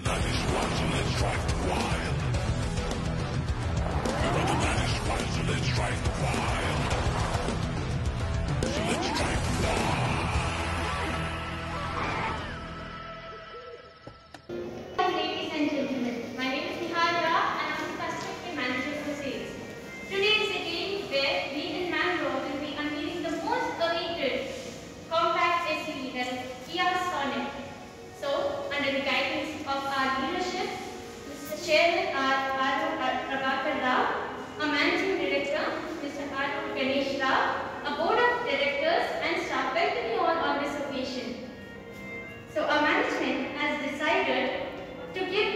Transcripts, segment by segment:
Ladies and gentlemen, my name is A.R.M and I'm the Customer Manager for Sales. Today is a day where we in Mangalore will be unveiling the most awaited compact SUV, that is Kia Sonet. So, under the guidance of our leadership, Mr. Chairman R. our Managing Director, Mr. R. a Board of Directors and staff, welcome you all on this occasion. So, our management has decided to give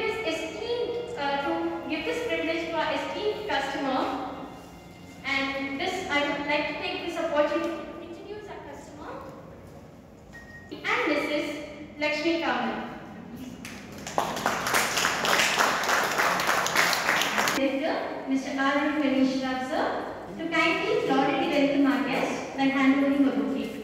this privilege to our esteemed customer, and I would like to take this opportunity to introduce our customer, and this is Lakshmi Kamal. Director, Mr. R. sir, to kindly laudably welcome our guest by hand-holding a bouquet.